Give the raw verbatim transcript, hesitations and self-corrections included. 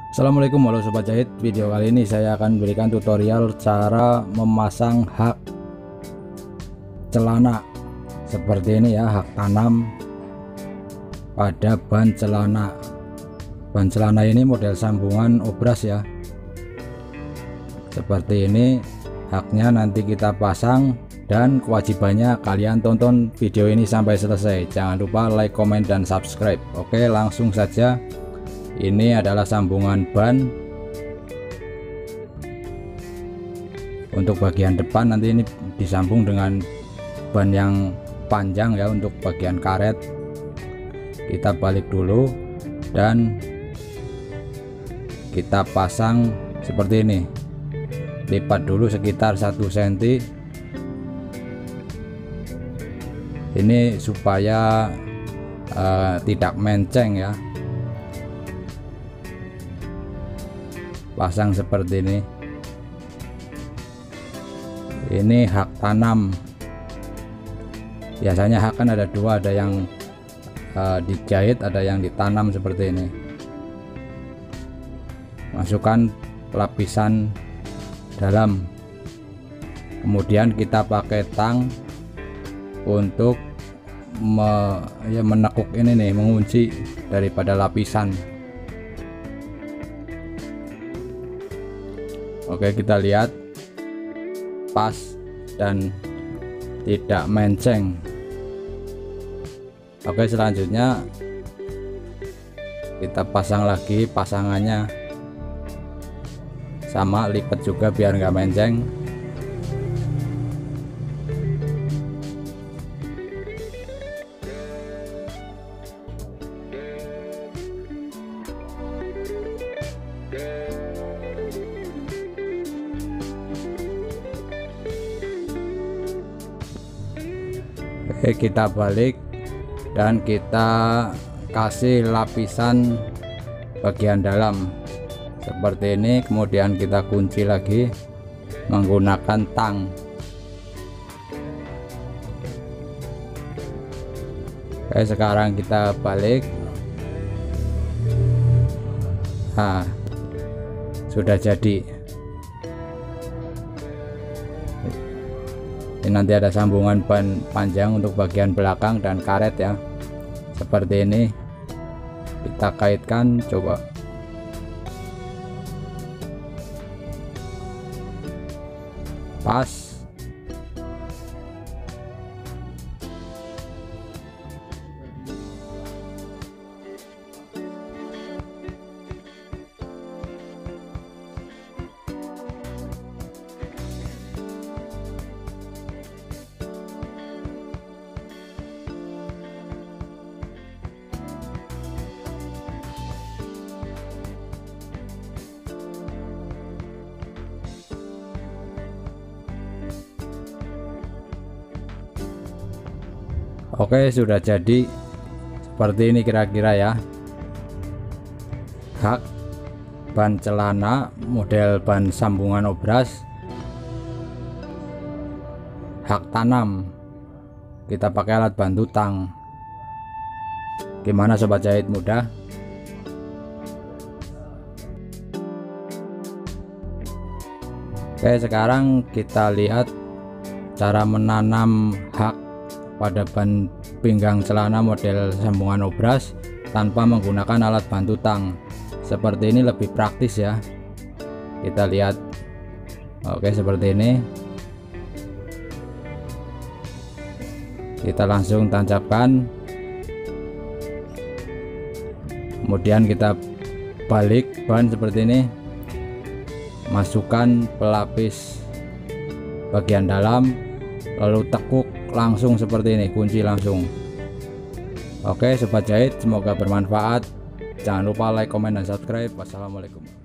Assalamualaikum halo sobat jahit. Video kali ini saya akan berikan tutorial cara memasang hak celana seperti ini ya, hak tanam pada ban celana. Ban celana ini model sambungan obras ya, seperti ini. Haknya nanti kita pasang dan kewajibannya kalian tonton video ini sampai selesai. Jangan lupa like, comment, dan subscribe. Oke, langsung saja. Ini adalah sambungan ban untuk bagian depan, nanti ini disambung dengan ban yang panjang ya untuk bagian karet. Kita balik dulu dan kita pasang seperti ini. Lipat dulu sekitar satu sentimeter ini supaya uh, tidak menceng ya. Pasang seperti ini. Ini hak tanam. Biasanya hak kan ada dua, ada yang uh, dijahit, ada yang ditanam seperti ini. Masukkan lapisan dalam, kemudian kita pakai tang untuk me, ya, menekuk ini nih, mengunci daripada lapisan. Oke, kita lihat pas dan tidak menceng. Oke, selanjutnya kita pasang lagi, pasangannya sama, lipat juga biar nggak menceng. Oke, kita balik dan kita kasih lapisan bagian dalam seperti ini, kemudian kita kunci lagi menggunakan tang. Oke, sekarang kita balik. Nah, sudah jadi. Ini nanti ada sambungan ban panjang untuk bagian belakang dan karet ya, seperti ini. Kita kaitkan, coba. Pas. Oke, sudah jadi seperti ini kira-kira ya, hak ban celana model ban sambungan obras, hak tanam. Kita pakai alat bantu tang. Gimana sobat jahit mudah? Oke, sekarang kita lihat cara menanam hak pada ban pinggang celana model sambungan obras tanpa menggunakan alat bantu tang. Seperti ini lebih praktis ya. Kita lihat. Oke, seperti ini. Kita langsung tancapkan. Kemudian kita balik ban seperti ini. Masukkan pelapis bagian dalam, lalu tekuk langsung seperti ini, kunci langsung. Oke sobat jahit, semoga bermanfaat. Jangan lupa like, comment, dan subscribe. Wassalamualaikum.